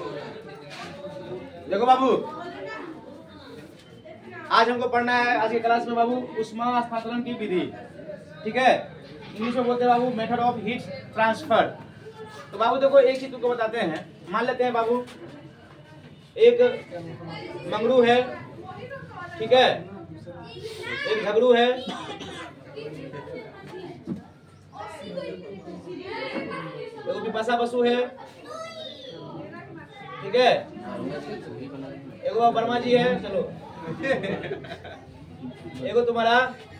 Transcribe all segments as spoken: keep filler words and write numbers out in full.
देखो बाबू, आज हमको पढ़ना है आज की क्लास में बाबू ऊष्मा स्थानांतरण की विधि। ठीक है, इंग्लिश में बोलते हैं बाबू मेथड ऑफ हीट ट्रांसफर। तो बाबू देखो एक चीज तुमको बताते हैं, मान लेते हैं बाबू एक मंगरू है, ठीक है, एक झगड़ू है, देखो पिपासा बसु है, ठीक है, एगो वर्मा जी है, चलो एगो तुम्हारा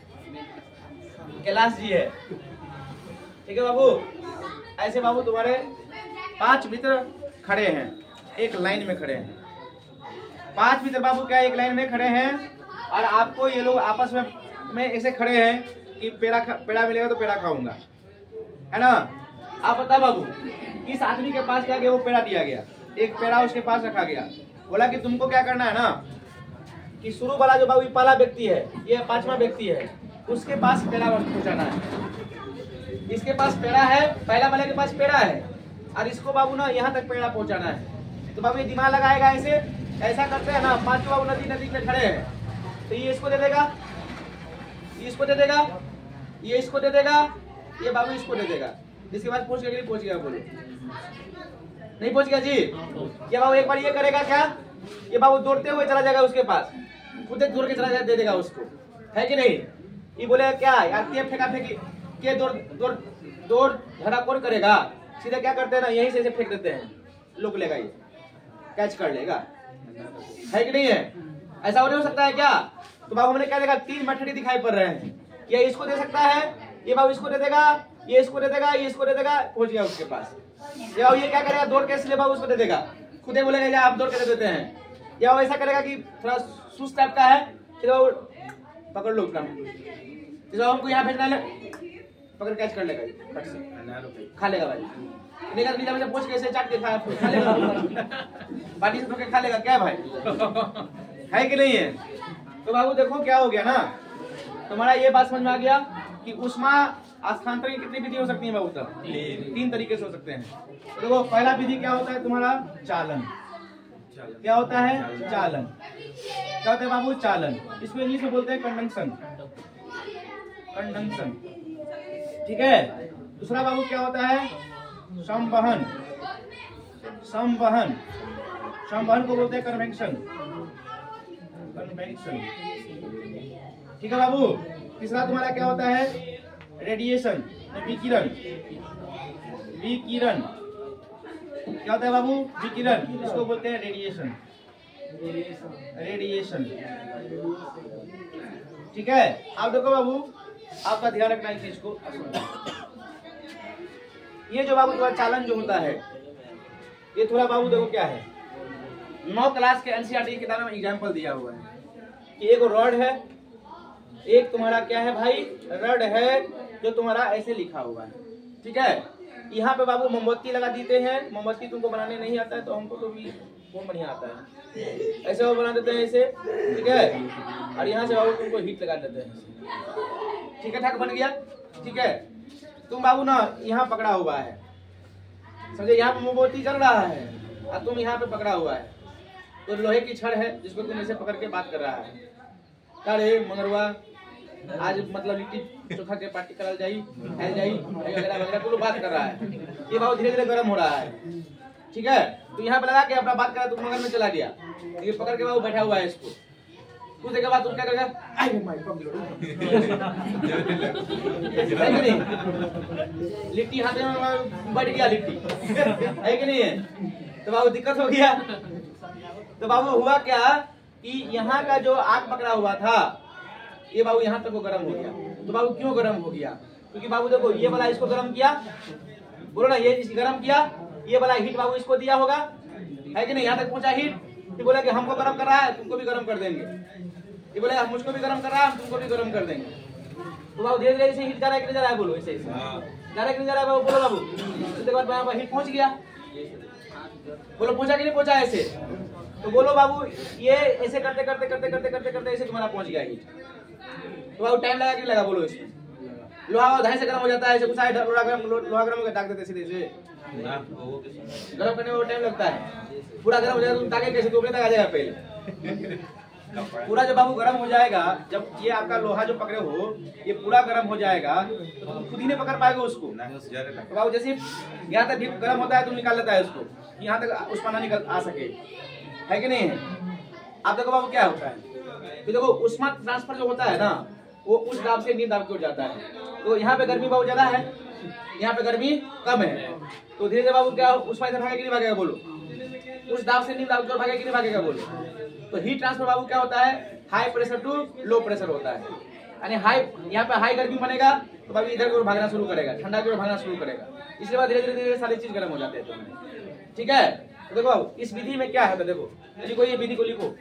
कैलाश जी है, ठीक है बाबू। ऐसे बाबू तुम्हारे पांच मित्र खड़े हैं, एक लाइन में खड़े हैं। पांच मित्र बाबू क्या एक लाइन में खड़े हैं और आपको ये लोग आपस में में ऐसे खड़े हैं कि पेड़ा पेड़ा मिलेगा तो पेड़ा खाऊंगा, है ना। आप बता बाबू, इस आदमी के पास क्या गया, वो पेड़ा दिया गया, एक पेड़ा उसके पास रखा गया, बोला कि तुमको क्या करना है ना कि शुरू वाला जो बाबू पहला व्यक्ति है, ये पांचवा व्यक्ति है, उसके पास पेड़ा पहुंचाना है। इसके पास पेड़ा है, पहला वाले के पास पेड़ा है और इसको बाबू ना यहाँ तक पेड़ा पहुंचाना है। तो बाबू ये दिमाग लगाएगा, ऐसे ऐसा करते हैं ना, पांचों बाबू नदी नदी में खड़े हैं, तो ये इसको दे देगा, ये इसको दे देगा, ये इसको दे देगा, ये बाबू इसको दे देगा। इसके बाद पहुंच गया, पहुंच गया, बोलो नहीं पहुंच गया जी। क्या बाबू एक बार ये करेगा क्या, ये बाबू दौड़ते हुए चला जाएगा उसके पास, खुद दौड़ के चला जाए दे देगा उसको, है कि नहीं। ये बोले क्या यार फेंका फेंकी के दौड़ दौड़ दौड़ धड़ा कौन करेगा, सीधे क्या करते हैं ना यहीं से फेंक देते हैं, लोग लेगा, ये कैच कर लेगा, है कि नहीं है। ऐसा हो नहीं हो सकता है क्या। तो बाबू हमने क्या देखा, तीन मठड़ी दिखाई पड़ रहे हैं, ये इसको दे सकता है, ये बाबू इसको दे देगा, ये इसको दे देगा, ये इसको दे देगा, पहुंच गया उसके पास। ये बाबू ये क्या करेगा, दौड़ के इसलिए बाबू उसको दे देगा, खुदे बोलेगा या आप दौड़ के दे देते हैं। या वो ऐसा करेगा कि थोड़ा सुस्त टाइप का है, फिर वो पकड़ लो अपना, हमको यहाँ भेजना है, पकड़ कैच कर लेगा, खा लेगा भाई, निकल नीचे में पूछ के ऐसे चाट के खा खा लेगा, बाटी से धोके खा लेगा क्या भाई, है कि नहीं है। तो बाबू देखो क्या हो गया ना, तुम्हारा ये बात समझ में आ गया कि ऊष्मा स्थानांतरण की कितनी विधि हो सकती है बाबू, तब तीन तरीके से हो सकते हैं। तो देखो पहला विधि क्या होता है तुम्हारा, चालन। क्या होता है, चालन। क्या होता है बाबू, चालन। इसको इंग्लिश में बोलते हैं कंडक्शन, कंडक्शन, ठीक है। दूसरा बाबू क्या होता है, संवहन, संवहन, संवहन को बोलते हैं कन्वेक्शन, कन्वेक्शन, ठीक है बाबू। तीसरा तुम्हारा क्या होता है, रेडिएशन, विकिरण, विकिरण, क्या होता है बाबू, विकिरण, इसको बोलते हैं रेडिएशन, रेडिएशन, ठीक है। आप देखो बाबू, आपका ध्यान रखना इस चीज को। ये जो बाबू थोड़ा चालन जो होता है, ये थोड़ा बाबू देखो क्या है, नौ क्लास के एनसीईआरटी की किताब में एग्जाम्पल दिया हुआ है कि एक रॉड है, एक तुम्हारा क्या है भाई, रड है, जो तुम्हारा ऐसे लिखा हुआ है, ठीक है। यहाँ पे बाबू मोमबत्ती लगा देते हैं, मोमबत्ती तुमको बनाने नहीं आता है तो हमको तो भी बहुत बढ़िया आता है, ऐसे वो बना देते हैं ऐसे, ठीक है। और यहाँ से बाबू तुमको हीट लगा देते हैं, ठीक है, ठाक बन गया, ठीक है। तुम बाबू ना यहाँ पकड़ा हुआ है, समझे, यहाँ पे मोमबत्ती जल रहा है और तुम यहाँ पे पकड़ा हुआ है, तो लोहे की छड़ है जिसको तुम ऐसे पकड़ के बात कर रहा है, अरे मगरवा आज मतलब लिट्टी चोखा के पार्टी कराल जाई, खाई जाई वगैरह वगैरह, तो बात कर रहा है। ये बाबू धीरे धीरे गर्म हो रहा है, ठीक है। तो यहाँ पे लगा के अपना बात करा, तो मगर में चला गया, ये पकड़ के बाबू बैठा हुआ है इसको, कुछ देर के बाद तुम क्या करेगा, लिट्टी हाथ में बढ़ गया, लिट्टी है कि नहीं है। तो बाबू दिक्कत हो गया। तो बाबू हुआ क्या कि यहाँ का जो आग पकड़ा हुआ था, ये बाबू यहाँ तक वो गर्म हो गया। तो बाबू क्यों गर्म हो गया, क्योंकि बाबू देखो ये वाला इसको गर्म किया, बोलो ना, ये इस गर्म किया, ये वाला हीट बाबू इसको दिया होगा, है कि नहीं, यहाँ तक पहुंचा हीट, ये बोला कि हमको गर्म कर रहा है, तुमको भी गर्म कर देंगे, ये बोले हम मुझको भी गर्म कर रहा है, हम तुमको भी गर्म कर देंगे। तो बाबू धीरे धीरे ऐसे हीट जा रहा है कि जा रहा है, बोलो ऐसे ऐसे जा रहा है कि जा रहा है बाबू, बोलो बाबू। उसके बाद यहाँ पर हीट पहुंच गया, बोलो पहुंचा कि नहीं पहुंचा ऐसे, तो बोलो बाबू ये ऐसे करते करते करते करते करते करते ऐसे तुम्हारा पहुंच गया हीट। तो बाबू टाइम लगा कि लगा, बोलो इसमें लोहा धाई से गर्म हो जाता है, ऐसे कुछ लोहा गर्म लोहा गर्म होकर दाग देते सीधे से, गर्म करने में टाइम लगता है, पूरा गर्म हो जाएगा तो ताकि कैसे ऊपर तक आ जाएगा पहले। पूरा जब बाबू गर्म हो जाएगा, जब ये आपका लोहा जो पकड़े हो ये पूरा गर्म हो जाएगा तो तुम खुद ही नहीं पकड़ पाएगा उसको। तो बाबू जैसे यहाँ तक गर्म होता है तुम निकाल लेता है उसको, यहाँ तक उस पाना निकल आ सके, है कि नहीं है। आप देखो बाबू क्या होता है, तो देखो उष्मा ट्रांसफर जो होता है ना वो उस दाब से नीचे दाब की ओर जाता है। तो यहाँ पे गर्मी बाबू ज्यादा है, यहाँ पे गर्मी कम है, तो धीरे धीरे बाबू क्या उष्मा इधर भागेगा कि नहीं भागेगा बोलो, उस दाब से नीचे दाब की ओर भागेगा कि नहीं भागेगा बोलो। तो हीट ट्रांसफर बाबू क्या होता है, high pressure to low pressure होता है, यानी हाई यहाँ पे हाई गर्मी बनेगा तो बाबू इधर की ओर भागना शुरू करेगा, ठंडा की ओर भागना शुरू करेगा, इसके बाद धीरे धीरे सारी चीज गर्म हो जाते हैं। तो ठीक है, तो देखो बाबू इस विधि में क्या है, देखो लिखो ये विधि को लिखो,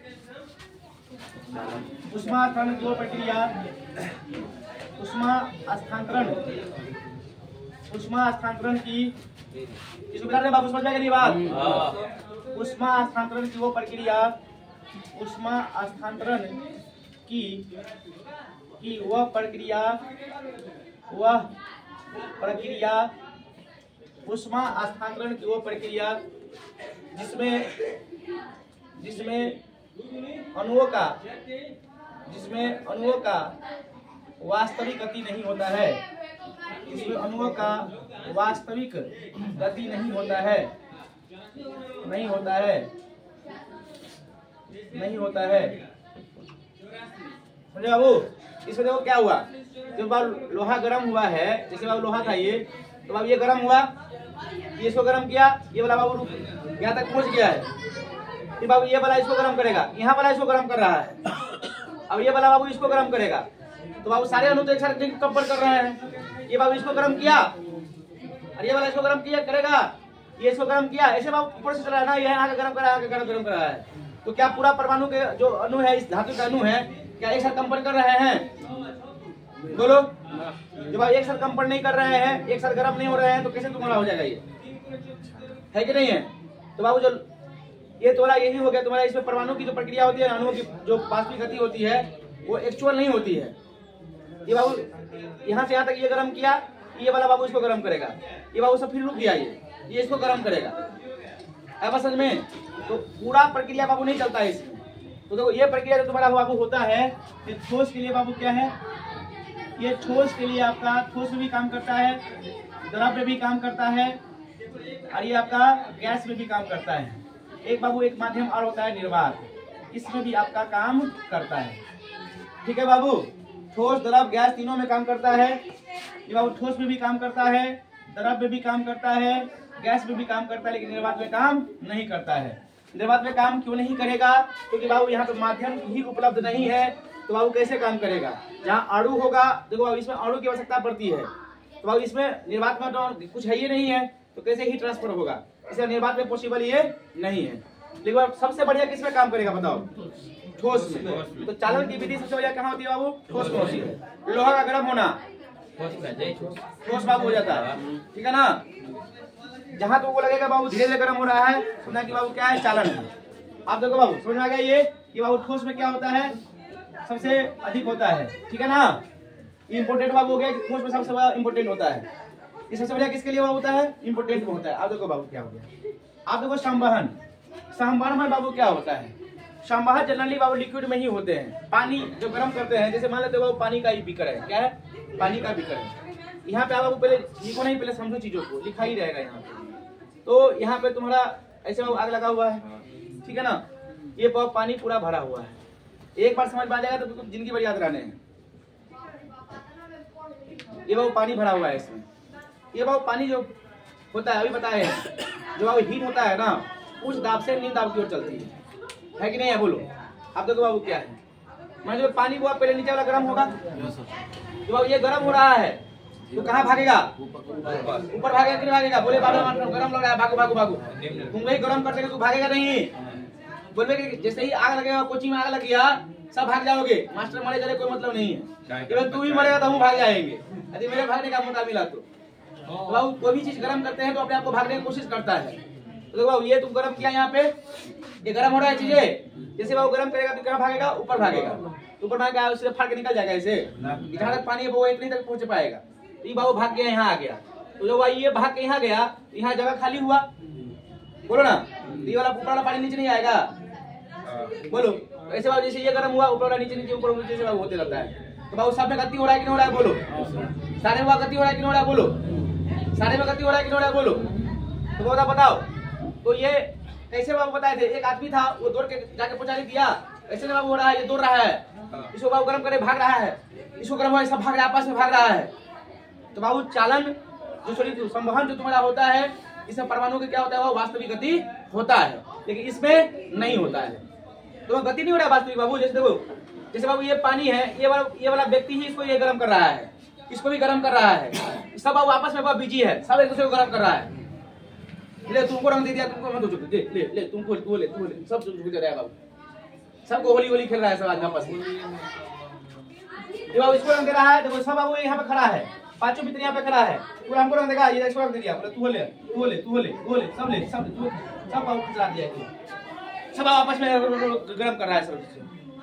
उष्मा स्थानांतरण की प्रक्रिया, उष्मा स्थानांतरण, उष्मा स्थानांतरण की इसको बता रहे बाबू, समझ में आ गई बात। उष्मा स्थानांतरण की वो प्रक्रिया, उष्मा स्थानांतरण की की वह प्रक्रिया, वह प्रक्रिया, उष्मा स्थानांतरण की वो प्रक्रिया जिसमें जिसमें अणुओं का जिसमें अणुओं का वास्तविक गति नहीं होता है, इसमें अणुओं का वास्तविक गति नहीं होता है, नहीं होता है, नहीं होता है। समझे बाबू, इसमें देखो क्या हुआ, जब बाबू लोहा गर्म हुआ है, जैसे बाबू लोहा था ये, तो बाबू ये गर्म हुआ, ये इसको गर्म किया, ये वाला बाबू यहाँ तक पहुंच गया है, फिर बाबू ये वाला इसको गर्म करेगा, यहाँ वाला इसको गर्म कर रहा है, अब ये वाला बाबू इसको गर्म करेगा, तो बाबू सारे अणु तो एक साथ कंपन कर रहे हैं। ये बाबू इसको गर्म किया और ये वाला इसको गर्म किया करेगा, ये इसको गर्म किया, ऐसे बाबू ऊपर से चला है ना, ये आगे गर्म कर रहा है, गर्म गर्म कर रहा है। तो क्या पूरा परमाणु के जो अणु है, इस धातु का अणु है, क्या एक साथ कंपन कर रहे हैं बोलो। जब आप एक साथ कंपन नहीं कर रहे हैं, एक साथ गर्म नहीं हो रहे हैं, तो कैसे तुम्हारा हो जाएगा, ये है कि नहीं है। तो बाबू जो ये तुम्हारा यही हो गया, तुम्हारा इसमें परमाणु की जो प्रक्रिया होती है, अणुओं की जो वास्तविक गति होती है वो एक्चुअल नहीं होती है। ये बाबू यहाँ से यहाँ तक ये गर्म किया, ये वाला बाबू इसको गर्म करेगा, ये बाबू सब फिर रुक गया, ये ये इसको गर्म करेगा, अब समझ में। तो पूरा प्रक्रिया बाबू नहीं चलता है इसमें। तो देखो ये प्रक्रिया जो तुम्हारा बाबू होता है, ये ठोस के लिए बाबू क्या है, ये ठोस के लिए आपका ठोस में भी काम करता है, द्रव में भी काम करता है, और ये आपका गैस में भी काम करता है। एक बाबू एक माध्यम और होता है निर्वात, इसमें भी आपका काम करता है। ठीक है बाबू, ठोस द्रव गैस तीनों में काम करता है। ये बाबू ठोस में भी काम करता है, द्रव में भी काम करता है, गैस में भी काम करता है, लेकिन निर्वात में काम नहीं करता है। निर्वात में काम क्यों नहीं करेगा, क्योंकि बाबू यहाँ पे माध्यम ही उपलब्ध नहीं है, तो बाबू कैसे काम करेगा। जहाँ अणु होगा, देखो बाबू इसमें अणु की आवश्यकता पड़ती है, तो बाबू इसमें निर्वात में तो कुछ है ही नहीं है, तो कैसे ही ट्रांसफर होगा, इसलिए निर्वात में पॉसिबल ये नहीं है। लेकिन सबसे बढ़िया किसमें काम करेगा बताओ, ठोस में। तो चालन की विधि सबसे बढ़िया कहाँ होती है बाबू, ठोस में होती है। लोहा का गर्म होना ठोस बाबू हो जाता है, ठीक है ना। जहां तो वो लगेगा बाबू धीरे धीरे गर्म हो रहा है, सुना कि बाबू क्या है, चालन है। आप देखो बाबू समझ में आ गया ये कि बाबू ठोस में क्या होता है, सबसे अधिक होता है, ठीक है ना। इम्पोर्टेंट बाबू हो गया, ठोस में सबसे बड़ा इम्पोर्टेंट होता है। ये सबसे बढ़िया किसके लिए होता है, इम्पोर्टेंट में होता है। आप देखो बाबू क्या हो गया, आप देखो संवहन। संवहन में बाबू क्या होता है, संवहन जनरली बाबू लिक्विड में ही होते हैं। पानी जो गर्म करते हैं, जैसे मान लेते हो बाबू पानी का ही बीकर है, क्या है, पानी का बीकर है। यहाँ पे आप पहले लिखो नहीं, पहले समझो चीजों को, लिखा ही रहेगा यहाँ पे। तो यहाँ पे तुम्हारा ऐसे आग लगा हुआ है, ठीक है ना। ये पानी पूरा भरा हुआ है, एक बार समझ में आ जाएगा तो जिंदगी भर याद रहने हैं। ये बाबू पानी भरा हुआ है इसमें, ये बाबू पानी जो होता है अभी बताए, जो बाबू हीट होता है ना, उस दाब से नीचे दाब की ओर चलती है, है कि नहीं है बोलो। आप देखो बाबू क्या है, मान लो पानी हुआ पहले नीचे वाला गर्म होगा, तो बाबू ये गर्म हो रहा है, तो कहाँ भागेगा, ऊपर भागेगा कि नहीं भागेगा, बोले बाबा गर्म लग रहा है, भागो भागो भागो। तुम वही गर्म करते तो भागेगा नहीं, बोलबे कि जैसे ही आग लगेगा, कोचिंग में आग लग गया, सब भाग जाओगे, मास्टर मरे जाने कोई मतलब नहीं है। केवल तू ही मरेगा तो हम भाग जाएंगे, यदि मेरे भागने का मौका मिला तो। तो बाबू कोई भी चीज गर्म करते हैं तो अपने आप को भागने की कोशिश करता है। तो देखो बाबू ये तुम गर्म किया, यहाँ पे ये गर्म हो रहा है चीजें, जैसे बाबू गर्म करेगा तो कहाँ भागेगा, ऊपर भागेगा, ऊपर भागेगा उससे फाड़ के निकल जाएगा। ऐसे जहाँ तक पानी है वो इतनी तक पहुंच पाएगा, तो ये बाबू भाग गया, यहाँ आ गया, तो जब ये भाग के यहाँ गया, यहाँ जगह खाली हुआ, बोलो ना, ये वाला ऊपर वाला पानी नीचे नहीं आएगा, बोलो। ऐसे बाबू जैसे ये गर्म हुआ, ऊपर वाला नीचे नीचे ऊपर नीचे से बाबू होते रहता है। तो बाबू सब में गति हो रहा है कि नहीं हो रहा है, बोलो। सारे में गति हो रहा है कि नहीं हो रहा है, बोलो। सारे में गति हो रहा है कि नहीं हो रहा है, बोलो। तो बोला बताओ। तो ये कैसे बाबू बताए थे, एक आदमी था, वो दौड़ के जाके पहुंचा दिया, ऐसे बाबू हो रहा है, ये दौड़ रहा है, इसको बाबू गर्म करे भाग रहा है, इसको गर्म हुआ, सब भाग रहा है, आपस में भाग रहा है। तो बाबू चालन जो सॉरी संवहन जो तुम्हारा होता है, इसमें परमाणु का क्या होता है, वो वास्तविक गति होता है, लेकिन इसमें नहीं होता है। तो गति नहीं हो रहा है वास्तविक बाबू। जैसे देखो, जैसे बाबू ये पानी है, ये वाला ये वाला व्यक्ति ही इसको ये गर्म कर रहा है, इसको भी गर्म कर रहा है, सब बाबू आपस में बिजी है, सब एक दूसरे को गर्म कर रहा है। ले तुमको रंग दे दिया, तुमको मत दे, ले ले तुमको तू ले तू ले, सब दे रहा है बाबू, सबको होली होली खेल रहा है सब आज आपस में। बाबू इसको रंग दे रहा है, देखो सब बाबू यहाँ पे खड़ा है, पांचों मित्र यहाँ पे खड़ा है, पूरा हमको रंग देगा, ये इसको रंग दे दिया, बोले तू ले तू ले तू ले तू ले, सब ले सब सब बाबू खिला दिया, सब आपस में गर्म कर रहा है, सब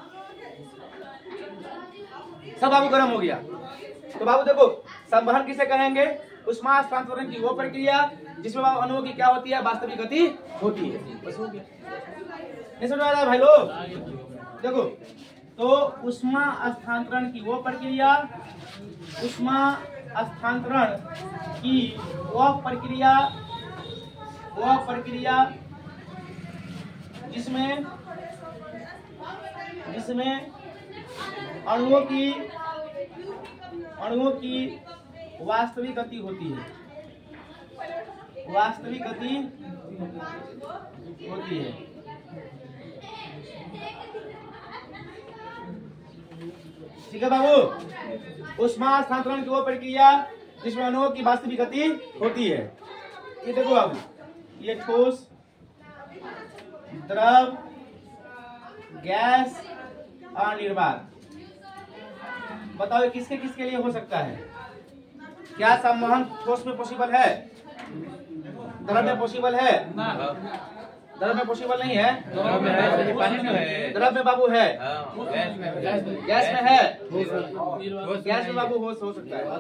सब बाबू गर्म हो गया। तो बाबू देखो संवहन किसे कहेंगे, ऊष्मा हस्तांतरण की वो प्रक्रिया जिसमें बाबू अणुओं की क्या होती है, वास्तविक गति होती है। बस हो गया, नहीं समझ आ रहा है भाई लोग। देखो तो ऊष्मा हस्तांतरण की वो प्रक्रिया, ऊष्मा हस्तांतरण की वह प्रक्रिया वह प्रक्रिया जिसमें जिसमें अणुओं की अणुओं की वास्तविक गति होती है, वास्तविक गति होती है। ठीक है बाबू, ऊष्मा हस्तांतरण की वो प्रक्रिया जिसमें अणुओं की वास्तविक गति होती है। ये देखो बाबू, ये ठोस, द्रव, गैस और निर्वात, बताओ किसके किसके लिए हो सकता है? क्या संवहन ठोस में पॉसिबल है, द्रव में पॉसिबल है? द्रव में पॉसिबल नहीं है, द्रव में बाबू है, गैस में है, गैस में बाबू हो हो सकता है,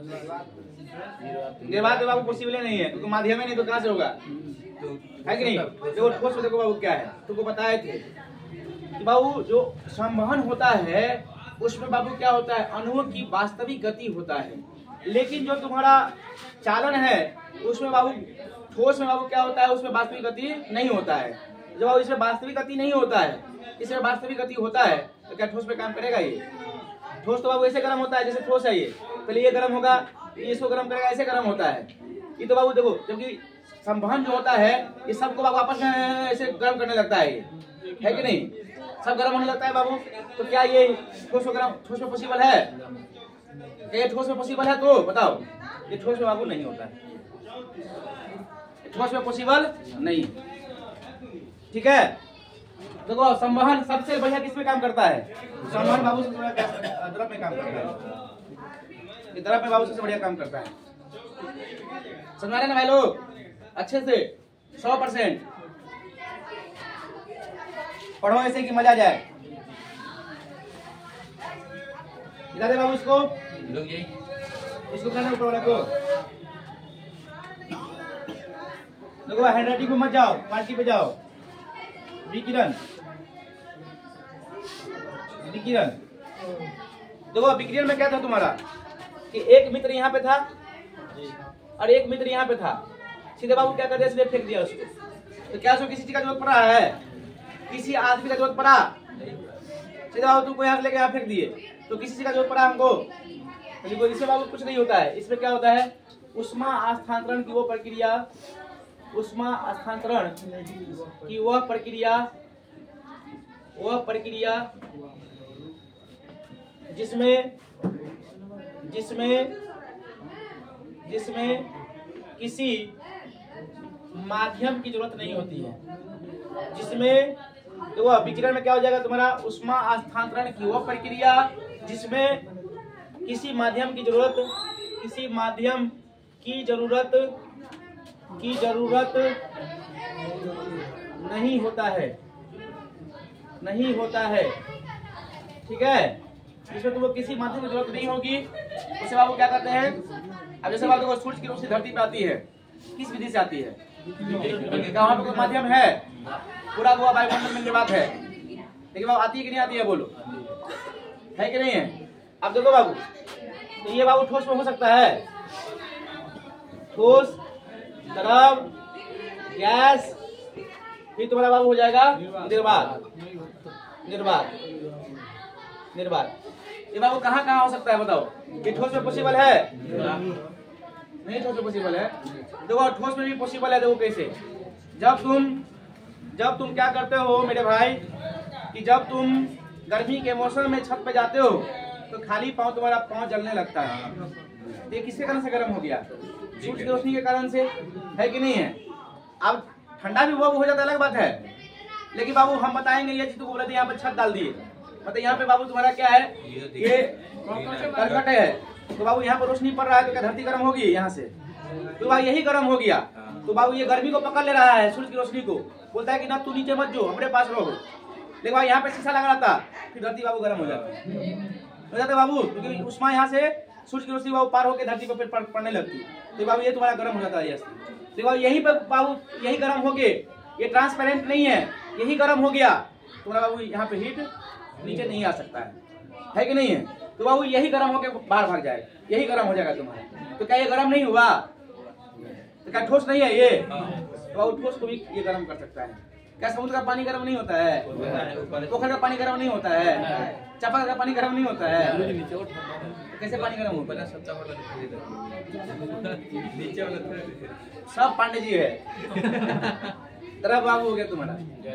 निर्वात में बाबू पॉसिबल नहीं है, क्योंकि माध्यम में नहीं तो कहाँ से होगा, है कि नहीं। देखो ठोस में देखो बाबू क्या है, तुमको बताए थे कि बाबू जो संवहन होता है उसमें बाबू क्या होता है, अणुओं की वास्तविक गति होता है, लेकिन जो तुम्हारा चालन है उसमें बाबू ठोस में बाबू क्या होता है, उसमें वास्तविक गति नहीं होता है। जब बाबू इसमें वास्तविक गति नहीं होता है, इसमें वास्तविक गति होता है, तो क्या ठोस पे काम करेगा? ये ठोस तो बाबू ऐसे गर्म होता है जैसे ठोस है, ये पहले ये गर्म होगा, ये इसको गर्म करेगा, ऐसे गर्म होता है। ये तो बाबू देखो, जबकि संवहन जो होता है ये सबको बाबू आपस में ऐसे गर्म करने लगता है, ये है कि नहीं, सब गर्म होने लगता है बाबू। तो क्या ये ठोस में गर्म ठोस में पॉसिबल है? क्या ये ठोस में पॉसिबल है? तो बताओ, ये ठोस में बाबू नहीं होता है, ठोस में पॉसिबल नहीं। ठीक है, देखो संवहन सबसे बढ़िया किस में काम करता है? संवहन बाबू सबसे बढ़िया द्रव में काम करता है, ये द्रव में बाबू सबसे बढ़िया काम करता है। समझ रहे ना भाई लोग अच्छे से, सौ परसेंट पढ़ो ऐसे कि मजा जाए। दिला दे बाबू इसको, इसको करना ऊपर वाले को। देखो हैंड राइटिंग को मत जाओ, पार्टी पे जाओ। विकिरण विकिरण देखो विकिरण में क्या था तुम्हारा कि एक मित्र यहाँ पे था और एक मित्र यहाँ पे था, सीधे बाबू क्या कर दिया, सीधे फेंक दिया उसको। तो क्या उसको किसी चीज का जरूरत पड़ा है? किसी आदमी का जरूरत पड़ा? सीधे बाबू तुमको यहाँ से लेके यहाँ फेंक दिए, तो किसी चीज का जरूरत पड़ा हमको? तो इसमें बाबू कुछ नहीं होता है। इसमें क्या होता है, ऊष्मा हस्तांतरण की वो प्रक्रिया, ऊष्मा हस्तांतरण की वह प्रक्रिया वह प्रक्रिया जिसमें जिसमें जिसमें किसी माध्यम की जरूरत नहीं होती है, जिसमें तो वह विकिरण में क्या हो जाएगा तुम्हारा, ऊष्मा हस्तांतरण की वह प्रक्रिया जिसमें किसी माध्यम की जरूरत किसी माध्यम की जरूरत की जरूरत नहीं होता है नहीं होता है ठीक है। इसमें तुमको किसी माध्यम की जरूरत नहीं होगी, उसे बाबू क्या करते हैं, अब जैसे बात देखो, सूर्य की रोशनी धरती पे आती है, किस विधि से आती है? क्या वहाँ पे कोई माध्यम है? पूरा हुआ वायुमंडल में निर्वात है, लेकिन बाबू आती है कि नहीं आती है? बोलो, है कि नहीं है? अब देखो बाबू, तो ये बाबू ठोस में हो सकता है, ठोस, तरल, गैस, फिर तुम्हारा बाबू हो जाएगा निर्वात। निर्वात निर्वात ये बाबू कहाँ कहाँ हो सकता है बताओ? ये ठोस में पॉसिबल है? नहीं, ठोस में पॉसिबल है। देखो ठोस में भी पॉसिबल है। देखो कैसे, जब तुम जब तुम क्या करते हो मेरे भाई, कि जब तुम गर्मी के मौसम में छत पे जाते हो तो खाली पाँव तुम्हारा पाँव जलने लगता है। तो ये किसके कारण से गर्म हो गया? सूर्य की रोशनी के कारण से, है कि नहीं है? अब ठंडा भी वो हो जाता है, अलग बात है, लेकिन बाबू हम बताएंगे ये चीज तुमको बोले थे, यहाँ पे छत डाल दिए, मतलब यहाँ पे बाबू तुम्हारा क्या है, ये करकट है, तो बाबू यहाँ पर रोशनी पड़ रहा है तो क्या धरती गर्म होगी? यहाँ से तो बाबू यही गर्म हो गया, तो बाबू ये गर्मी को पकड़ ले रहा है, सूर्य की रोशनी को। बोलता है कि ना तू नीचे मत जो, हमारे पास रहो। लेकिन भाई यहाँ पे शीशा लगा रहता, फिर धरती बाबू गर्म हो जाता हो जाता बाबू, क्योंकि उष्मा यहाँ से सूर्य की रोशनी बाबू पार होकर धरती पर फिर पड़ने लगती, तो बाबू ये तुम्हारा गर्म हो जाता है। तो बाबू यही पर बाबू यही गर्म हो गए, ये ट्रांसपेरेंट नहीं है, यही गर्म हो गया, तुम्हारा बाबू यहाँ पे हीट नीचे नहीं आ सकता है, है कि नहीं है? तो बाबू यही गर्म होके बाहर भाग जाएगा, यही गर्म हो जाएगा तुम्हारा। तो क्या ये गर्म नहीं हुआ? तो क्या ठोस नहीं है ये? तो बाबू ठोस को भी ये गर्म कर सकता है। क्या समुद्र का पानी गर्म नहीं होता है? पोखर का पानी गर्म नहीं होता है? चापाकल का पानी गर्म नहीं होता है? कैसे पानी गर्म होता है? सब पांडे जी है। तरफ बाबू हो गया तुम्हारा,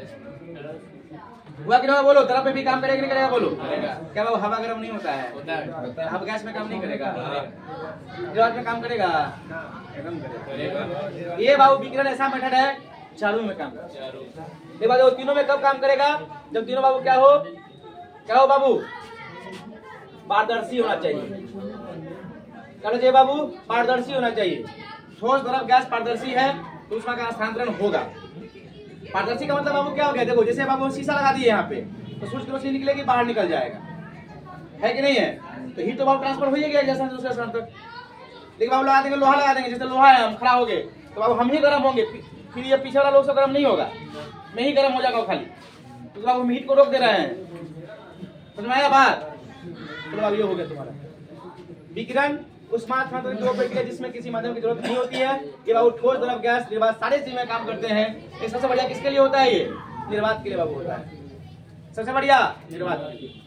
हुआ कि ना? बोलो, तरफ पे भी काम करेगा नहीं करेगा? बोलो, क्या बाबू हवा गर्म नहीं होता है? हवा गैस में काम नहीं करेगा, निर्वात में काम करेगा, एकदम करेगा। ये बाबू विकिरण ऐसा मेथड है, चारों में काम करेगा। बाबू तीनों में कब काम करेगा? जब तीनों बाबू क्या हो, क्या हो बाबू? पारदर्शी होना चाहिए। क्या चाहिए बाबू? पारदर्शी होना चाहिए। ठोस तरफ गैस पारदर्शी है तो उसका हस्तांतरण होगा। पारदर्शी का मतलब बाबू क्या हो गया? देखो जैसे बाबू शीशा लगा दिए यहाँ पे, तो सूर्य की रोशनी निकलेगी, बाहर निकल जाएगा, है कि नहीं है? तो हीट तो बाबू ट्रांसफर हो ही गया जैसा दूसरे स्थान तक। लेकिन बाबू लगा देंगे, लोहा लगा देंगे, जैसे लोहा है, हम खड़ा हो गए तो बाबू हम ही गर्म होंगे, फिर ये पीछे वाला लोग सब गर्म नहीं होगा, मैं ही गर्म हो जाएगा खाली। तो बाबू हम हीट को रोक दे रहे हैं, समझ में आया बात? तो बाबू ये हो गया तुम्हारा विकिरण उष्मा हस्तांतरण की प्रक्रिया, जिसमें किसी माध्यम की जरूरत नहीं होती है। ये बाबू ठोस, द्रव, गैस, निर्वात सारे चीज में काम करते हैं। ये सबसे बढ़िया किसके लिए होता है? ये निर्वात के लिए बाबू होता है, सबसे बढ़िया निर्वात के लिए।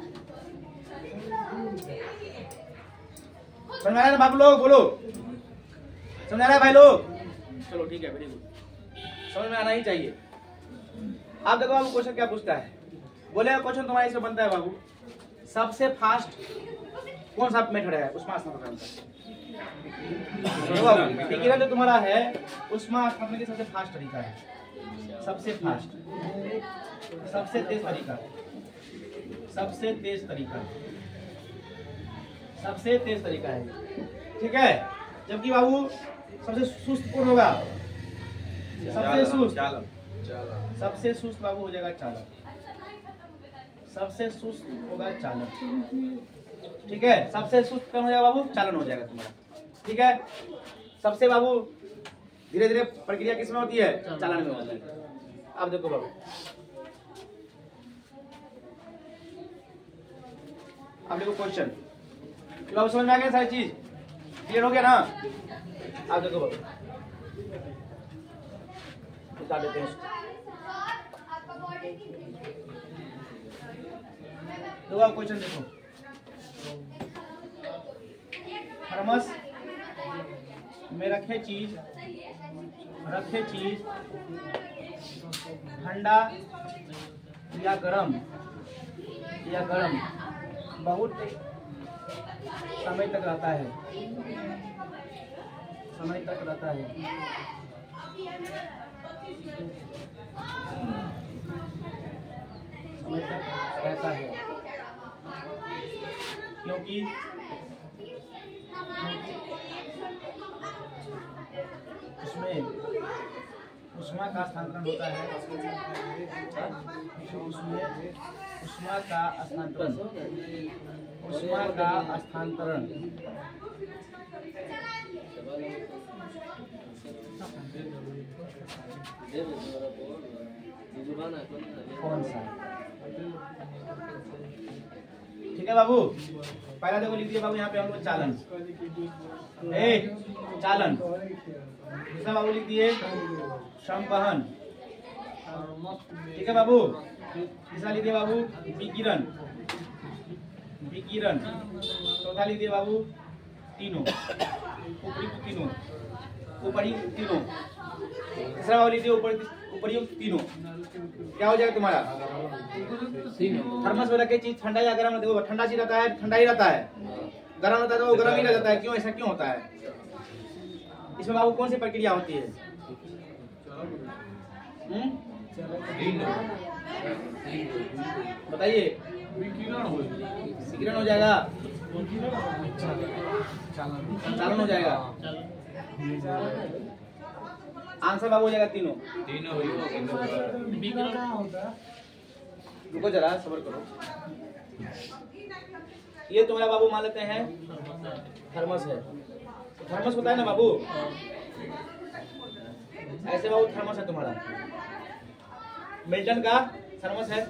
समझ में आ रहा है बाबू लोग? बोलो, समझ आ रहा है भाई लोग? चलो ठीक है, वेरी गुड, समझ में आना ही चाहिए। आप देखो बाबू क्वेश्चन क्या पूछता है, बोले क्वेश्चन तुम्हारा इसमें बनता है बाबू, सबसे फास्ट कौन सा मेथड है उष्मा हस्तांतरण का? विकिरण जो तुम्हारा है उष्मा हस्तांतरण के सबसे फास्ट तरीका है, सबसे फास्ट, सबसे तेज तरीका, सबसे तेज तरीका, सबसे तेज तरीका है, ठीक है। जबकि बाबू सबसे सुस्त कौन होगा? सबसे सुस्त, सबसे सुस्त बाबू हो जाएगा चालक, सबसे सुस्त होगा चालक, ठीक है। सबसे सुस्त कौन हो जाएगा बाबू? चालन हो जाएगा तुम्हारा, ठीक है। सबसे बाबू धीरे धीरे प्रक्रिया किसमें होती है? चालन में होती है। अब देखो बाबू, अब देखो क्वेश्चन, बाबू समझ में आ गया? सारी चीज क्लियर हो गया ना? अब देखो बाबू, बता देते हैं उसको। तो आप क्वेश्चन देखो, थर्मस में रखे चीज रखे चीज ठंडा या गरम या गरम बहुत समय तक रहता है, समय तक रहता है, समय तक रहता है, क्योंकि उसमें उष्मा का हस्तांतरण होता है, उसमें उष्मा का हस्तांतरण उष्मा का हस्तांतरण कौन सा? ठीक है बाबू, पहला देखो लिख दिए बाबू यहाँ पे हम लोग चालन, ए चालन। दूसरा बाबू लिख दिए संवहन, ठीक है बाबू। तीसरा लिख दिए बाबू विकिरण, विकिरण। चौथा लिख दिए बाबू तीनों, उपयुक्त तीनों, उपयुक्त तीनों। तीसरा बाबू लिख दिए उपयुक्त तीनों। क्या हो जाएगा तुम्हारा? थर्मस में रखे चीज ठंडा या गर्म, देखो ठंडा चीज रहता है ठंडा ही रहता है, गर्म रहता है तो वो गर्म ही रह जाता है। क्यों ऐसा क्यों होता है? इसमें बाबू कौन सी प्रक्रिया होती है? हम्म बताइए। विकिरण हो जाएगा, चालन हो जाएगा। आंसर बाबू हो जाएगा तीनों। तीनों रुको जरा सब्र करो। ये तुम्हारा बाबू मान लेते हैं थर्मस है, थर्मस होता है ना बाबू, ऐसे बाबू थर्मस है तुम्हारा। मिल्टन का थर्मस है,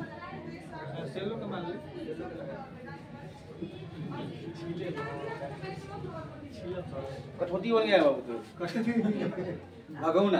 कठौती बन गया बाबू तो भगवना।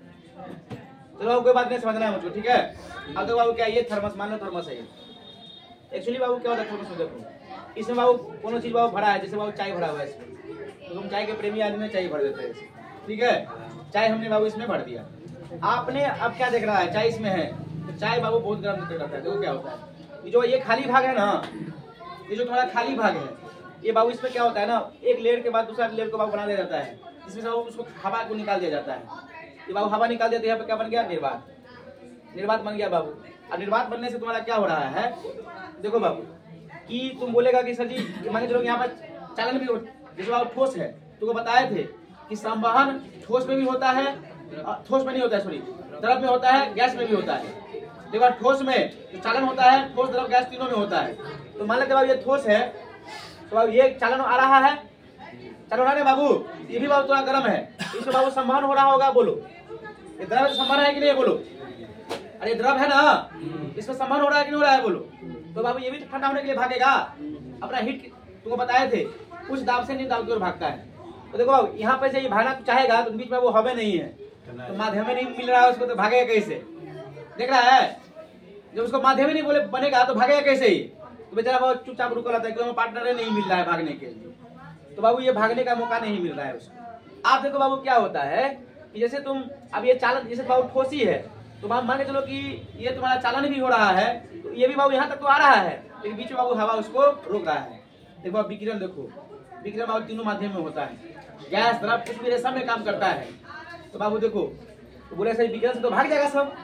चलो बाबू कोई बात नहीं, समझना है मुझको, ठीक है। अब तो बाबू क्या ये थर्मस मान लो, थर्मस है ये। एक्चुअली बाबू क्या होता है थर्मस में, देखो इसमें बाबू कोनो चीज बाबू भरा है, जैसे बाबू चाय भरा हुआ है इसमें, तो तुम चाय के प्रेमी आदमी में चाय भर देते हैं, ठीक है। चाय हमने बाबू इसमें भर दिया, आपने अब क्या देख रहा है चाय इसमें है, तो चाय बाबू बहुत गर्म रहता है। देखो क्या होता है, ये जो ये खाली भाग है ना, ये जो तुम्हारा खाली भाग है, ये बाबू इसमें क्या होता है ना, एक लेयर के बाद दूसरा लेयर को बाबू बना दिया जाता है, इसमें से बाबू उसको हवा को निकाल दिया जाता है। ये बाबू हवा निकाल दिया तो यहाँ पे क्या बन गया? निर्वात, निर्वात बन गया बाबू। और निर्वात बनने से तुम्हारा क्या हो रहा है, देखो बाबू कि तुम बोलेगा कि सर जी मान के चलो यहाँ पर चालन भी हो, जैसे बाबू ठोस है, तुमको बताए थे कि संवहन ठोस में भी होता है, ठोस में नहीं होता है सॉरी, द्रव में होता है, गैस में भी होता है। देखो ठोस में जो चालन होता है, ठोस द्रव गैस तीनों में होता है। तो मान लेते बाबू ये ठोस है, तो बाबू ये चालन आ रहा है, चलो ना बाबू, ये भी बाबू थोड़ा गर्म है, इसमें बाबू संवहन हो रहा होगा, बोलो ये द्रव संवहन है कि नहीं, बोलो। अरे द्रव है ना, इसमें संवहन हो रहा है कि नहीं हो रहा है, बोलो। तो बाबू ये भी तो ठंडा होने के लिए भागेगा, अपना हीट तुमको बताए थे उस दाब से नहीं दाब की ओर भागता है। तो देखो बाबू यहाँ पे से ये भागना चाहेगा तो बीच में वो हवा नहीं है, तो माध्यम नहीं मिल रहा है उसको, तो भागेगा कैसे? देख रहा है, जब उसको माध्यम नहीं बोले बनेगा तो भागेगा कैसे ही? तो बेचारा बहुत चुपचाप रुका रहता है, क्योंकि पार्टनर नहीं मिल रहा है भागने के लिए, तो बाबू ये भागने का मौका नहीं मिल रहा है उसको। आप देखो बाबू क्या होता है कि जैसे तुम अब ये चालन, जैसे बाबू ठोसी है, तो बाबू मान के चलो कि ये तुम्हारा चालन भी हो रहा है, तो ये भी बाबू यहाँ तक तो आ रहा है, लेकिन बीच में बाबू हवा उसको रोक रहा है। देखो अब विकिरण, देखो विकिरण बाबू तीनों माध्यम में होता है, गैस द्रव कुछ भी सब में काम करता है। तो बाबू देखो तो बोले सही विकिरण से तो भाग जाएगा सब,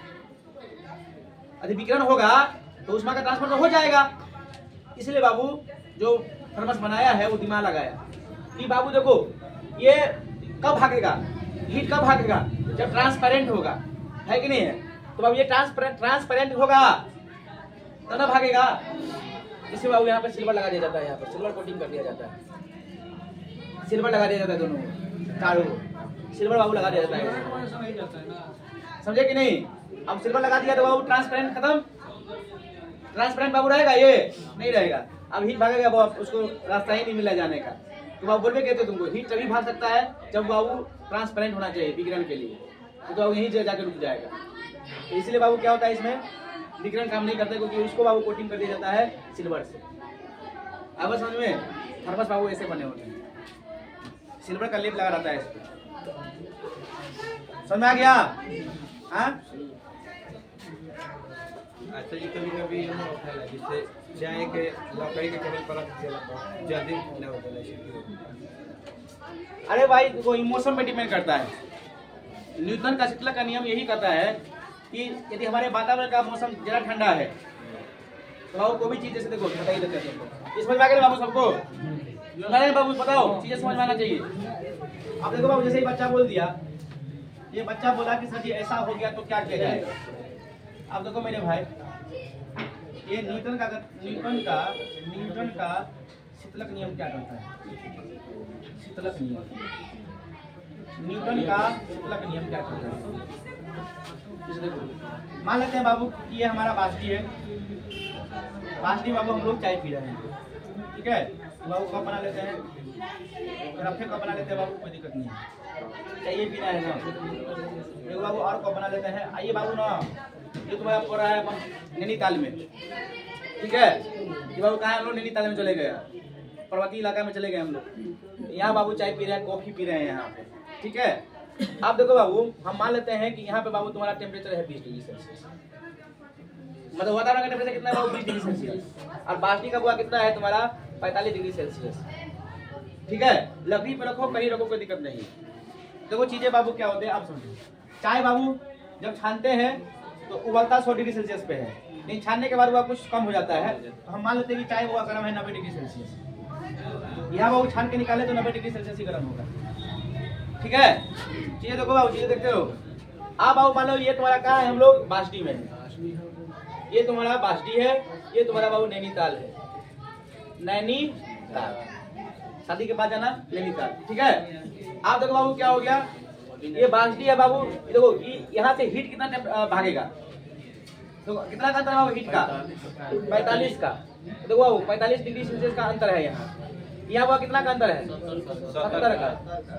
यदि विकिरण होगा तो उष्मा का ट्रांसफर तो हो जाएगा। इसलिए बाबू जो थर्मस बनाया है वो दिमाग लगाया कि बाबू देखो ये कब भागेगा, हीट कब भागेगा, जब ट्रांसपेरेंट होगा, है कि नहीं है। तो बाबू ये ट्रांसपेरेंट ट्रांसपेरेंट होगा तब ना भागेगा। इसलिए बाबू यहाँ पे सिल्वर लगा दिया जाता है, यहाँ पर सिल्वर कोटिंग कर दिया जाता है, सिल्वर लगा दिया जाता है, दोनों चारों सिल्वर बाबू लगा दिया जाता है, समझे कि नहीं। अब सिल्वर लगा दिया तो बाबू ट्रांसपेरेंट खत्म, ट्रांसपेरेंट बाबू रहेगा, ये नहीं रहेगा। अब हीट भागेगा बाबू, उसको रास्ता ही नहीं मिला जाने का। तो बाबू बोलवे कहते तुमको हीट तभी भाग सकता है जब बाबू ट्रांसपेरेंट होना चाहिए विकिरण के लिए, तो बाबू यहीं जाकर रुक जाएगा। तो इसलिए बाबू क्या होता है इसमें विकिरण काम नहीं करता, क्योंकि उसको बाबू कोटिंग कर दिया जाता है सिल्वर से। अब समझ में, थर्मस बाबू ऐसे बने होते हैं, सिल्वर का लेप लगा रहता है इसमें, समझ में आ गया? हाँ अच्छा जी, कभी कभी जिससे चाय के लकड़ी के केवल परत जल्दी ठंडा होता है। अरे भाई वो मौसम पे डिपेंड करता है। न्यूटन का शीतलक का नियम यही कहता है कि यदि हमारे वातावरण का मौसम जरा ठंडा है तो बाबू कोई भी चीज जैसे देखो बताइए देते हैं सबको, समझ में आ गया बाबू सबको? नहीं बाबू बताओ, चीजें समझ में आना चाहिए। अब देखो बाबू जैसे ही बच्चा बोल दिया, ये बच्चा बोला कि सर जी ऐसा हो गया तो क्या किया जाएगा। अब देखो मेरे भाई, ये न्यूटन का न्यूटन का न्यूटन का शीतलक नियम क्या कहता है? शीतलक नियम, न्यूटन का शीतलक नियम क्या कहता है? मान लेते हैं बाबू कि ये हमारा बास्टी है, बास्टी बाबू हम लोग चाय पी रहे हैं, ठीक है। बाबू कप बना लेते हैं, रफे कप बना लेते हैं बाबू, कोई दिक्कत नहीं है। चाहिए पीना है ना, देखो बाबू और कप बना लेते हैं। आइए बाबू ना, ये तुम्हारा पड़ रहा है नैनीताल में, ठीक है। ये बाबू कहाँ हम लोग नैनीताल में चले गए, पर्वतीय इलाका में चले गए हम लोग। यहाँ बाबू चाय पी रहे हैं, कॉफी पी रहे हैं यहाँ पे, ठीक है। आप देखो बाबू, हम मान लेते हैं कि यहाँ पे बाबू तुम्हारा टेम्परेचर है बीस डिग्री सेल्सियस, मतलब वातावरण का टेम्परेचर कितना है बाबू, बीस डिग्री सेल्सियस, और बास्टी का बुआ कितना है तुम्हारा, पैंतालीस डिग्री सेल्सियस, ठीक है। लकड़ी पे रखो, कहीं रखो, कोई दिक्कत नहीं। देखो चीजें बाबू क्या होते हैं आप समझो। चाय बाबू जब छानते हैं तो उबलता सौ डिग्री सेल्सियस पे है, लेकिन छानने के बाद वह कुछ कम हो जाता है, तो हम मान लेते हैं कि चाय हुआ गर्म है नब्बे डिग्री सेल्सियस। यहाँ बाबू छान के निकाले तो नब्बे डिग्री सेल्सियस ही गर्म होगा, ठीक है। चीजें देखो बाबू, चीजें देखते हो आप बाबू। मान लो ये तुम्हारा कहाँ है, हम लोग बास्टी में है, ये तुम्हारा बास्टी है, ये तुम्हारा बाबू नैनीताल है, नैनीताल, शादी के बाद जाना नैनीताल, ठीक है। आप देखो बाबू क्या हो गया, ये बास्टी है बाबू, देखो यहाँ से हीट कितना भागेगा, तो कितना का अंतर है बाबू हीट का, पैंतालीस का। देखो बाबू पैंतालीस डिग्री सेल्सियस का अंतर है यहाँ, यहाँ बाबू कितना का अंतर है, सत्तर का।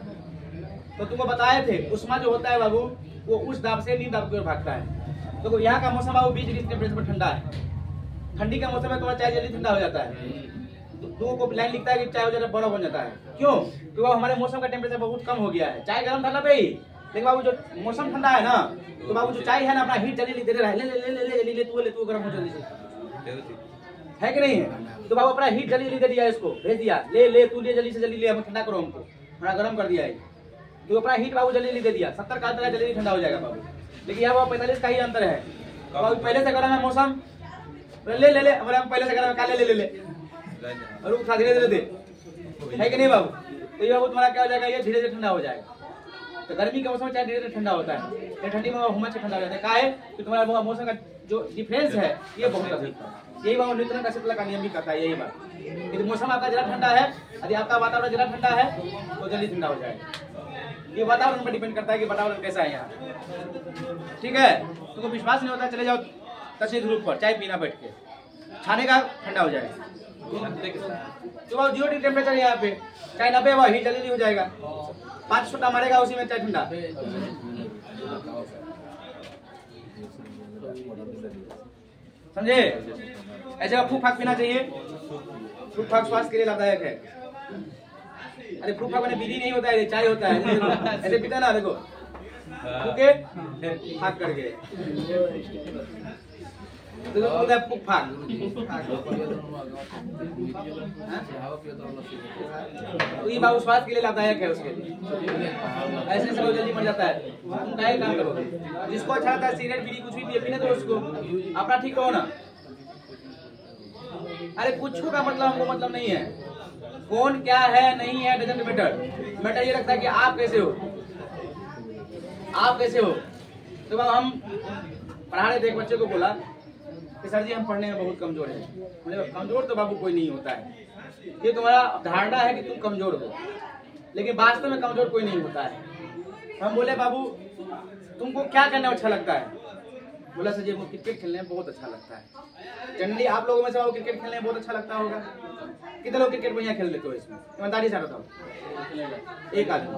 तो तुमको बताए थे उष्मा जो होता है बाबू, वो उस दाब से नींद दाब की ओर भागता है। तो यहाँ का मौसम बाबू बीस डिग्री टेम्परेचर पर ठंडा है, ठंडी का मौसम में तुम्हारा चाय जल्दी ठंडा हो जाता है। दो को लाइन लिखता है कि चाय हो जाता है बर्फ बन जाता है, क्यों? क्योंकि हमारे मौसम का टेम्परेचर बहुत कम हो गया है, चाय गर्म ठंडा पे ही। लेकिन बाबू जो मौसम ठंडा है ना, तो बाबू जो चाय है ना अपना हीट जल्दी दे रहा है, ले ले ले ले ले ले ले तू ले तू गर्म हो जल्दी से, है कि नहीं है। तो बाबू अपना हीट जल्दी दे दिया, इसको भेज दिया, ले ले तू ले जल्दी से जल्दी ले, हम ठंडा करो हमको, थोड़ा गर्म कर दिया है, तो अपना हीट बाबू जल्दी दे दिया। सत्तर का अंतर है, जल्दी ठंडा हो जाएगा बाबू। लेकिन यहाँ बाबू पैंतालीस का ही अंतर है, बाबू पहले से गर्म है मौसम, ले ले ले पहले से गर्म है, काले ले ले ले और उठा धीरे धीरे दे, है कि नहीं बाबू। तो ये बाबू तुम्हारा क्या हो जाएगा, ये धीरे धीरे ठंडा हो जाएगा। तो गर्मी के मौसम में चाहे धीरे धीरे ठंडा होता है, ये ठंडी में हुमस से ठंडा हो जाता है। क्या है कि तुम्हारा मौसम का जो डिफरेंस है ये बहुत अधिक है। यही बाबू न्यूटन का शीतल का नियम भी कहता है यही बात, यदि मौसम आपका जरा ठंडा है, यदि आपका वातावरण जरा ठंडा है तो जल्दी ठंडा हो जाएगा। ये वातावरण पर डिपेंड करता है कि वातावरण कैसा है यहाँ, ठीक है। तुमको विश्वास नहीं होता, चले जाओ तसी धूप पर चाय पीना बैठ के, छाने का ठंडा हो जाएगा। तो बाबू जीरो डिग्री टेम्परेचर यहाँ पे, चाय नब्बे हुआ हीट जल्दी हो जाएगा, पाँच छोटा मारेगा उसी में चाय ठंडा। समझे? ऐसे फूक फाक पीना चाहिए, फूक फाक स्वास्थ्य के लिए लाभदायक है। अरे फूक फाक में विधि नहीं होता है, चाय होता है, ऐसे पीता ना, देखो फूके फाक करके, देखो होता है फूक फाक। तो ये बाबू स्वास्थ्य के लिए लाभदायक है, उसके लिए ऐसे सब जल्दी मर जाता है। तुम क्या काम करोगे, जिसको अच्छा लगता है सिगरेट बीड़ी कुछ भी पिए, पीने दो उसको, अपना ठीक रहो ना। अरे कुछ का मतलब हमको मतलब नहीं है, कौन क्या है नहीं है डजंट मैटर, मैटर ये रखता है कि आप कैसे हो, आप कैसे हो। तो बाबू हम पढ़ा रहे थे, एक बच्चे को बोला कि सर जी हम पढ़ने में बहुत कमजोर है। बोले कमजोर तो बाबू कोई नहीं होता है, ये तुम्हारा धारणा है कि तुम कमजोर हो, लेकिन वास्तव में कमजोर कोई नहीं होता है। हम बोले बाबू तुमको क्या करना अच्छा लगता है? बोला सर जी हमको क्रिकेट खेलने में बहुत अच्छा लगता है। जनरली आप लोगों में से क्रिकेट खेलने में बहुत अच्छा लगता होगा, कितने लोग क्रिकेट बढ़िया खेल लेते हो? इसमें ईमानदारी से बताओ, एक आदमी,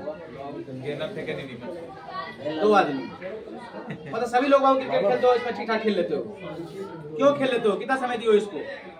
दो आदमी, मतलब सभी लोग बाबू क्रिकेट खेलते हो, इसमें ठीक ठाक खेल लेते हो। क्यों खेल लेते हो? कितना समय दियो इसको?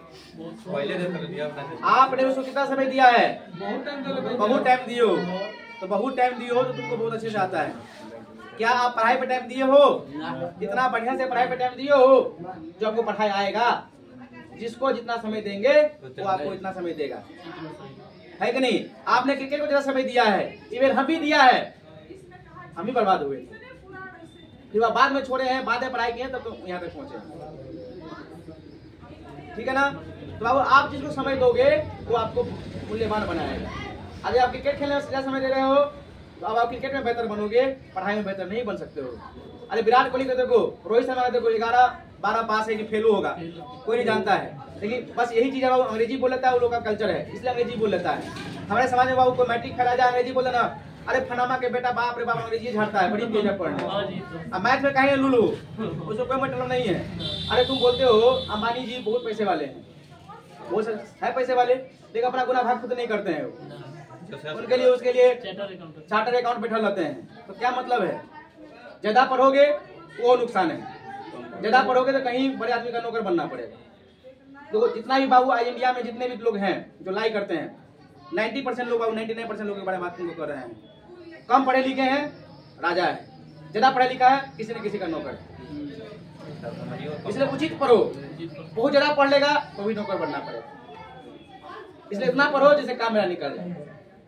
आपने उसको कितना समय दिया है? बहुत टाइम दियो, तो बहुत टाइम दियो तो तुमको बहुत अच्छे से आता है। क्या आप पढ़ाई पे टाइम दिए हो? जितना बढ़िया से पढ़ाई पे टाइम दिए हो जो आपको पढ़ाई आएगा। जिसको जितना समय देंगे वो आपको इतना समय देगा, है कि नहीं? आपने क्रिकेट को जितना समय दिया है, इवन हम भी दिया है, हम भी बर्बाद हुए, फिर बाद में छोड़े हैं, बाद में पढ़ाई किए तब तो यहाँ तक पहुंचे, ठीक है ना? तो बाबू आप जिसको समय दोगे वो आपको मूल्यवान बनाएगा। अगर आप क्रिकेट खेलने में ज्यादा समय दे रहे हो तो अब आप क्रिकेट में बेहतर बनोगे, पढ़ाई में बेहतर नहीं बन सकते हो। अरे विराट कोहली को देखो, रोहित शर्मा को देखो, ग्यारह बारह पास है कि फेल होगा, कोई नहीं जानता है। लेकिन बस यही चीज है, अंग्रेजी बोल लेता है, वो लोग का कल्चर है, इसलिए अंग्रेजी बोल लेता है। हमारे समाज में बाबू कोई मैट्रिक फैला जाए अंग्रेजी बोल देना, अरे फनामा के बेटा बाप रे बाप अंग्रेजी झाड़ता है, बड़ी तेज है पढ़ने, अब मैथ में कहीं लुलू, उसको कोई मतलब नहीं है। अरे तुम बोलते हो अंबानी जी बहुत पैसे वाले हैं, वो है पैसे वाले, लेकिन अपना गुना भाग खुद नहीं करते हैं वो। उनके लिए उसके लिए चार्टर अकाउंट बैठा रहते हैं, तो क्या मतलब है? ज्यादा पढ़ोगे वो नुकसान है, ज्यादा पढ़ोगे तो कहीं बड़े आदमी का नौकर बनना पड़ेगा। देखो जितना भी बाबू आज इंडिया में जितने भी लोग हैं जो लाई करते हैं, नब्बे परसेंट लोग बाबू निन्यानवे परसेंट लोग के बारे में बात कर रहे हैं। कम पढ़े लिखे हैं राजा है, ज्यादा पढ़ा लिखा है किसी न किसी का नौकर है। इसलिए उचित पढ़ो, बहुत ज्यादा पढ़ लेगा तो भी नौकर बनना पड़ेगा। इसलिए इतना पढ़ो जिससे काम मेरा निकल जाए।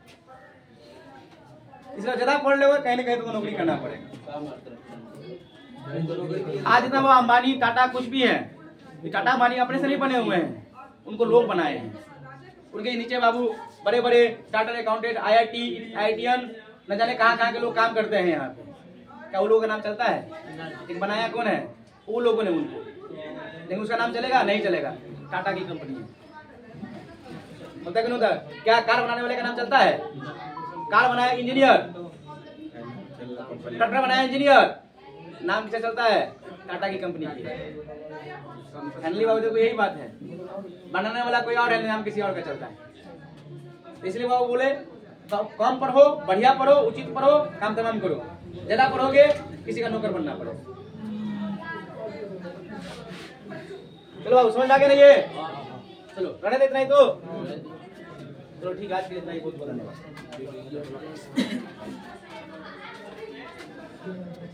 इसलिए ज्यादा पढ़ लोगे कहीं ना कहीं तुमको नौकरी करना पड़ेगा। आज इतना वो अंबानी टाटा कुछ भी है, टाटा अंबानी अपने से नहीं बने हुए हैं, उनको लोग बनाए हैं। उनके नीचे बाबू बड़े बड़े charter accountant, I I T, I I T N, न जाने कहाँ कहाँ के लोग काम करते हैं यहाँ पे। क्या वो लोगों का नाम चलता है? एक बनाया कौन है? वो लोगों ने उनको, लेकिन उसका नाम चलेगा नहीं चलेगा। टाटा की कंपनी है, होता कि नहीं होता? क्या कार बनाने वाले का नाम चलता है? कार बनाया इंजीनियर, ट्रैक्टर बनाया इंजीनियर, नाम किसका चलता है? टाटा की कंपनी की। फाइनली बाबू देखो यही बात है, बनाने वाला कोई और है, नाम किसी और का चलता है। इसलिए बाबू बोले कम पढ़ो, बढ़िया पढ़ो, उचित पढ़ो, काम तमाम करो। ज्यादा पढ़ोगे किसी का नौकर बनना पड़ेगा। चलो बाबू समझ आ गया नहीं ये? चलो रहने दे इतना ही तो। चलो ठीक है, आज के लिए इतना ही, बहुत बहुत धन्यवाद।